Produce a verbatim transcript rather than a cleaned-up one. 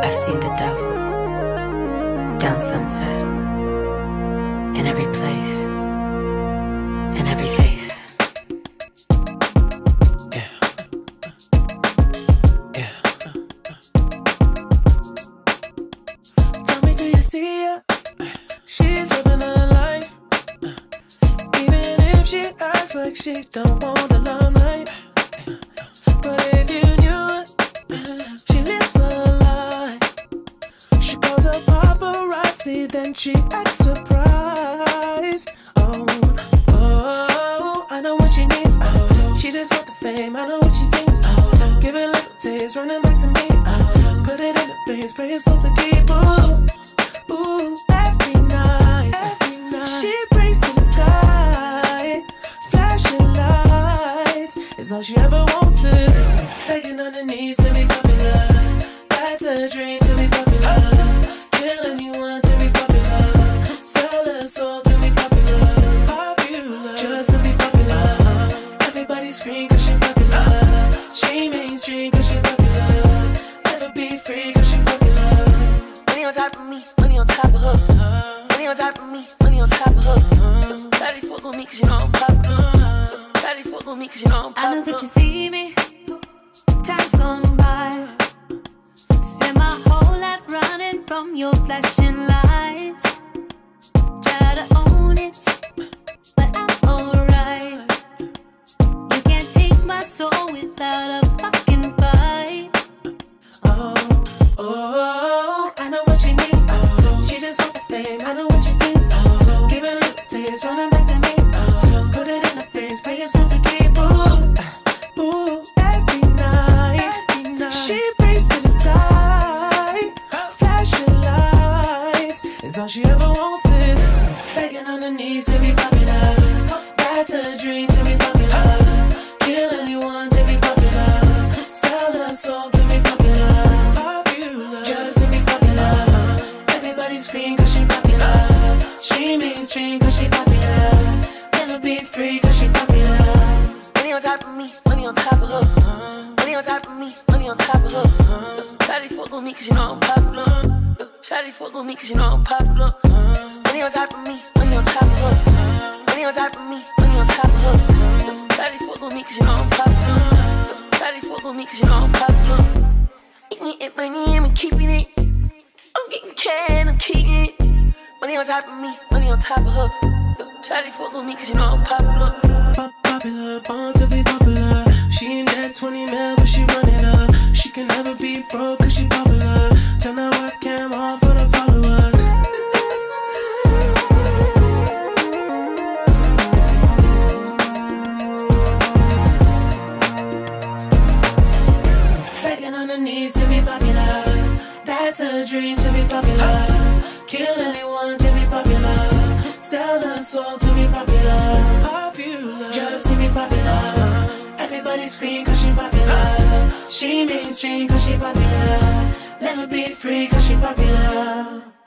I've seen the devil down Sunset, in every place, in every face. Yeah. Yeah. Tell me, do you see her? She's living her life. Even if she acts like she don't want the limelight. But if you knew her, she lives her life. She calls her paparazzi, then she acts surprised. Oh, oh, I know what she needs. Oh, she just want the fame, I know what she thinks. Oh, give it a little taste, running back to me. Oh, put it in the face, pray it's all to keep. Ooh, ooh, every night, every night. She prays to the sky, flashing lights. It's all she ever wants is begging on her knees to be popular. That's a dream to be popular. Kill anyone to be popular. Sell her soul to be popular. Popular, just to be popular. Everybody scream cause she popular. She mainstream cause she popular. Never be free cause she popular. Money on top of me, money on top of her. Money on top of me, money on top of her. Daddy fuck on me cause you know I'm popular. Daddy fuck on me cause you know I'm popular. I know that you see me, time's gone by. Spend my whole life running from your flashing lights. Try to own it, but I'm alright. You can't take my soul without a fucking fight. Oh, oh, I know what she needs. Oh, she just wants the fame, I know what she thinks. Oh, give it a little taste, running back to me. Oh, put it in the face, pray yourself to keep. Ooh, ooh, every night, every night. She prays to the sky, flashing lights. It's all she ever wants is begging on her knees to be popular. That's a dream to be popular. Kill anyone to be popular. Sell her soul to be popular. Popular, just to be popular. Everybody scream cause she popular. She mainstream cause she popular. Never be free cause she popular. Money on top of me, money on top of her. Money on top of me, money on top of her. Shawty fuck on me cause you know I'm popular. Shawty fuck on me cause you know I'm popular. Money on top of me, money on top of her. Money on top of me, money on top of her. Shawty fuck on me cause you know I'm popular. Shawty fuck on me cause you know I'm popular. Eating it, money, I'm keeping it. I'm getting can, I'm keeping it. Money on top of me, money on top of her. Shawty fuck on me cause you know I'm popular. Pop popular, born to be popular. She ain't that twenty mil, but she run it up. She can never be broke cause she popular. Turn that webcam on for the followers. Begging on her knees to be popular. That's a dream to be popular. Kill anyone to be popular. Sell her soul to be popular. Popular, just to be popular. Everybody scream cause she popular. She mainstream cause she popular. Never be free cause she popular.